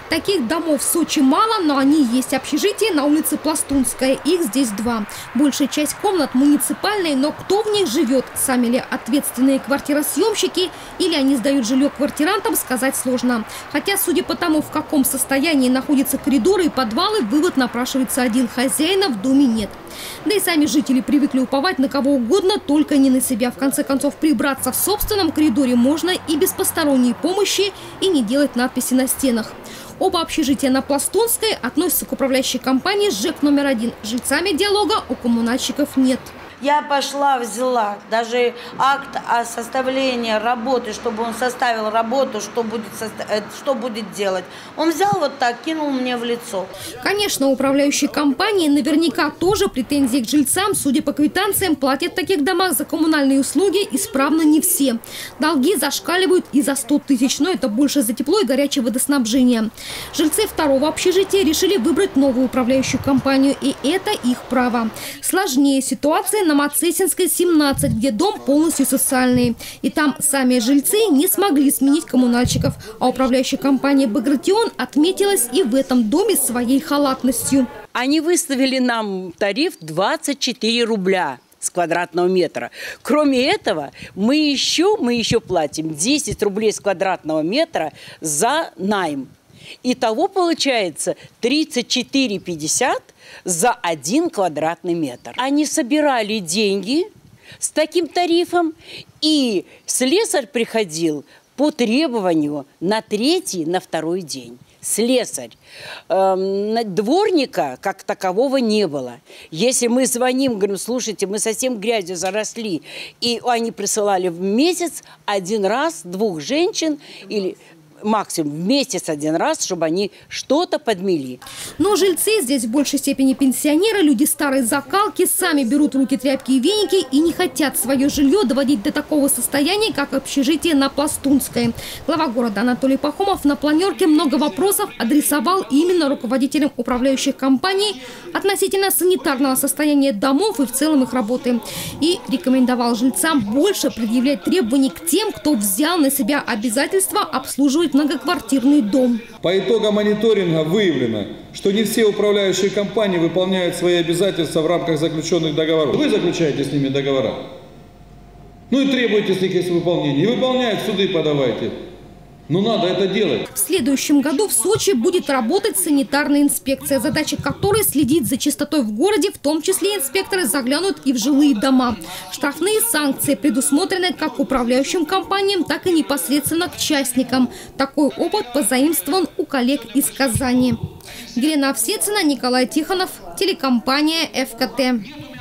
Таких домов в Сочи мало, но они есть. Общежитие на улице Пластунская. Их здесь 2. Большая часть комнат муниципальные, но кто в них живет? Сами ли ответственные квартиросъемщики или они сдают жилье квартирантам, сказать сложно. Хотя, судя по тому, в каком состоянии находятся коридоры и подвалы, вывод напрашивается один: хозяина в доме нет. Да и сами жители привыкли уповать на кого угодно, только не на себя. В конце концов, прибраться в собственном коридоре можно и без посторонней помощи, и не делать надписи на стенах. Оба общежития на Пластунской относятся к управляющей компании ЖЭК номер 1. Жильцами диалога у коммунальщиков нет. Я пошла, взяла даже акт о составлении работы, чтобы он составил работу, что будет делать. Он взял вот так, кинул мне в лицо. Конечно, управляющие компании наверняка тоже претензии к жильцам. Судя по квитанциям, платят в таких домах за коммунальные услуги исправно не все. Долги зашкаливают и за 100 тысяч, но это больше за тепло и горячее водоснабжение. Жильцы второго общежития решили выбрать новую управляющую компанию, и это их право. Сложнее ситуация на Мацесинской, 17, где дом полностью социальный. И там сами жильцы не смогли сменить коммунальщиков. А управляющая компания «Багратион» отметилась и в этом доме своей халатностью. Они выставили нам тариф 24 рубля с квадратного метра. Кроме этого, мы еще платим 10 рублей с квадратного метра за найм. Итого получается 34,50 за 1 квадратный метр. Они собирали деньги с таким тарифом, и слесарь приходил по требованию на 3-й, на 2-й день. Слесарь. Дворника как такового не было. Если мы звоним, говорим: слушайте, мы совсем грязью заросли, и они присылали в месяц 1 раз 2 женщин или максимум в месяц 1 раз, чтобы они что-то подмели. Но жильцы здесь в большей степени пенсионеры, люди старой закалки, сами берут в руки тряпки и веники и не хотят свое жилье доводить до такого состояния, как общежитие на Пластунской. Глава города Анатолий Пахомов на планерке много вопросов адресовал именно руководителям управляющих компаний относительно санитарного состояния домов и в целом их работы. И рекомендовал жильцам больше предъявлять требований к тем, кто взял на себя обязательство обслуживать многоквартирный дом. По итогам мониторинга выявлено, что не все управляющие компании выполняют свои обязательства в рамках заключенных договоров. Вы заключаете с ними договора, ну и требуете с них их выполнения. Не выполняют, в суды подавайте. Ну надо это делать. В следующем году в Сочи будет работать санитарная инспекция, задача которой следить за чистотой в городе, в том числе инспекторы заглянут и в жилые дома. Штрафные санкции предусмотрены как управляющим компаниям, так и непосредственно к частникам. Такой опыт позаимствован у коллег из Казани. Елена Овсецина, Николай Тихонов, телекомпания ФКТ.